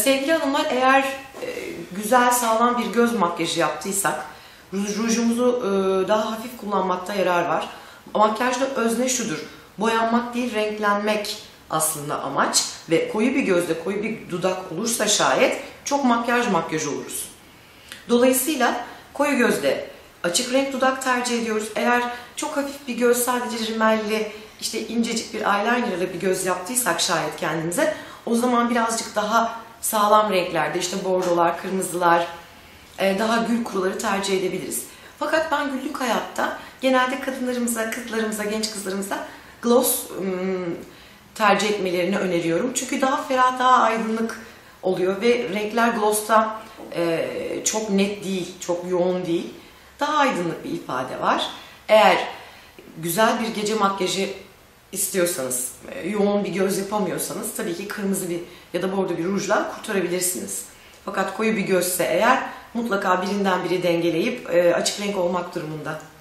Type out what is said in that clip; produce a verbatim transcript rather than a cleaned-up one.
sevgili hanımlar, eğer e, güzel sağlam bir göz makyajı yaptıysak ruj, rujumuzu e, daha hafif kullanmakta yarar var. Makyajda özne şudur: boyanmak değil, renklenmek aslında amaç ve koyu bir gözle koyu bir dudak olursa şayet çok makyaj makyaj oluruz. Dolayısıyla koyu gözde açık renk dudak tercih ediyoruz. Eğer çok hafif bir göz, sadece rimelli, işte incecik bir eyeliner ile bir göz yaptıysak şayet kendimize, o zaman birazcık daha sağlam renklerde, işte bordolar, kırmızılar, daha gül kuruları tercih edebiliriz. Fakat ben günlük hayatta genelde kadınlarımıza, kızlarımıza, genç kızlarımıza gloss tercih etmelerini öneriyorum. Çünkü daha ferah, daha aydınlık oluyor ve renkler gloss'ta çok net değil, çok yoğun değil. Daha aydınlık bir ifade var. Eğer güzel bir gece makyajı istiyorsanız, yoğun bir göz yapamıyorsanız tabii ki kırmızı bir ya da bordo bir rujla kurtarabilirsiniz. Fakat koyu bir gözse eğer mutlaka birinden biri dengeleyip açık renk olmak durumunda.